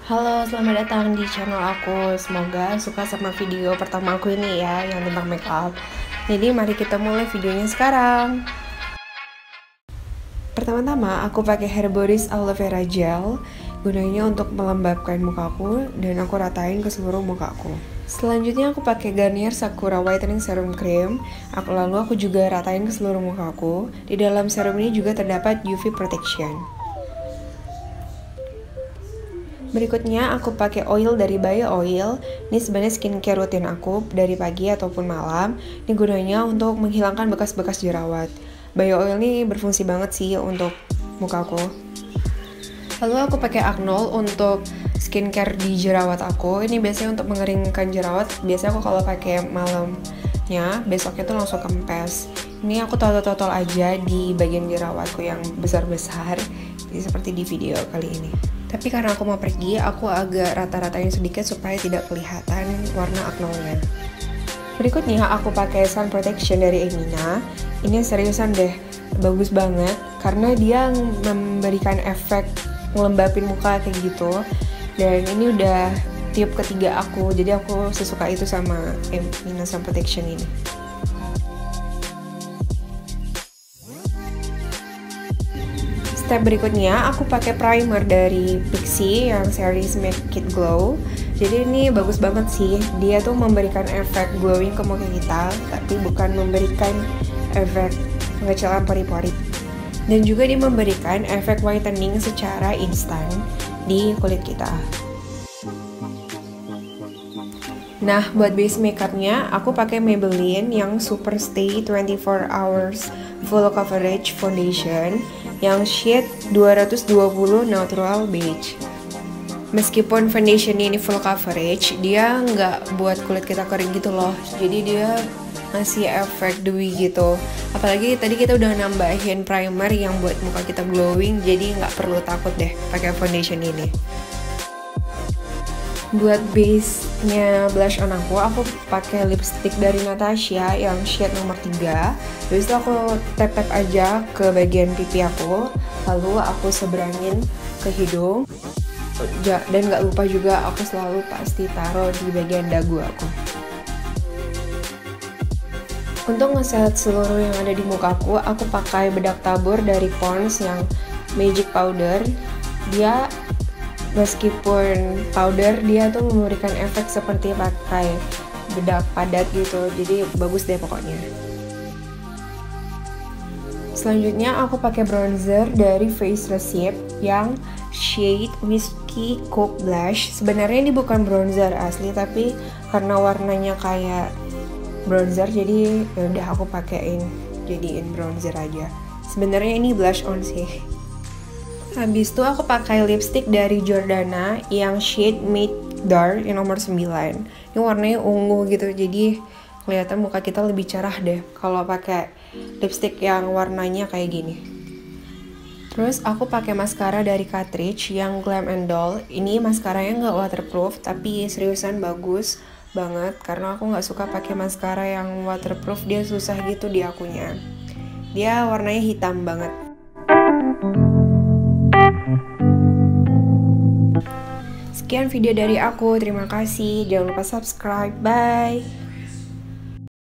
Halo, selamat datang di channel aku. Semoga suka sama video pertama aku ini ya, yang tentang makeup. Jadi mari kita mulai videonya sekarang. Pertama-tama aku pakai Herboris Aloe Vera Gel, gunanya untuk melembabkan mukaku dan aku ratain ke seluruh mukaku. Selanjutnya aku pakai Garnier Sakura Whitening Serum Cream. Lalu aku juga ratain ke seluruh mukaku. Di dalam serum ini juga terdapat UV Protection. Berikutnya aku pakai oil dari Bio Oil. Ini sebenarnya skincare rutin aku dari pagi ataupun malam. Ini gunanya untuk menghilangkan bekas-bekas jerawat. Bio Oil ini berfungsi banget sih untuk mukaku. Lalu aku pakai Agnol untuk skincare di jerawat aku. Ini biasanya untuk mengeringkan jerawat. Biasanya aku kalau pakai malamnya, besoknya tuh langsung kempes. Ini aku totol-totol aja di bagian jerawatku yang besar-besar. Jadi seperti di video kali ini. Tapi karena aku mau pergi, aku agak rata-ratain sedikit supaya tidak kelihatan warna agnolnya. Berikutnya aku pakai sun protection dari Emina. Ini seriusan deh, bagus banget karena dia memberikan efek ngelembapin muka kayak gitu. Dan ini udah tiup ketiga aku, jadi aku sesuka itu sama Emina sun protection ini. Step berikutnya aku pakai primer dari Pixi yang series Make It Glow. Jadi ini bagus banget sih. Dia tuh memberikan efek glowing ke muka kita, tapi bukan memberikan efek pengecilan pori-pori. Dan juga dia memberikan efek whitening secara instan di kulit kita. Nah, buat base makeupnya aku pakai Maybelline yang Super Stay 24 Hours Full Coverage Foundation yang shade 220 Natural Beige. Meskipun foundation ini full coverage, dia nggak buat kulit kita kering gitu loh. Jadi dia ngasih efek dewy gitu. Apalagi tadi kita udah nambahin primer yang buat muka kita glowing, jadi nggak perlu takut deh pakai foundation ini. Buat base-nya blush on aku pakai lipstick dari Natasha yang shade nomor 3. Habis itu aku tap-tap aja ke bagian pipi aku, lalu aku seberangin ke hidung. Dan gak lupa juga aku selalu pasti taruh di bagian dagu aku. Untuk ngeset seluruh yang ada di mukaku, aku pakai bedak tabur dari Pond's yang Magic Powder. Dia meskipun powder, dia tuh memberikan efek seperti pakai bedak padat gitu, jadi bagus deh pokoknya. Selanjutnya aku pakai bronzer dari Face Recipe yang shade Whiskey Coke Blush. Sebenarnya ini bukan bronzer asli, tapi karena warnanya kayak bronzer, jadi yaudah aku pakein jadiin bronzer aja. Sebenarnya ini blush on sih. Habis itu aku pakai lipstick dari Jordana yang shade Made Dark yang nomor 9. Ini warnanya ungu gitu, jadi kelihatan muka kita lebih cerah deh kalau pakai lipstick yang warnanya kayak gini. Terus aku pakai maskara dari Catrice yang Glam and Doll. Ini maskaranya nggak waterproof, tapi seriusan bagus banget karena aku nggak suka pakai maskara yang waterproof, dia susah gitu di akunya. Dia warnanya hitam banget. Sekian video dari aku, terima kasih. Jangan lupa subscribe, bye.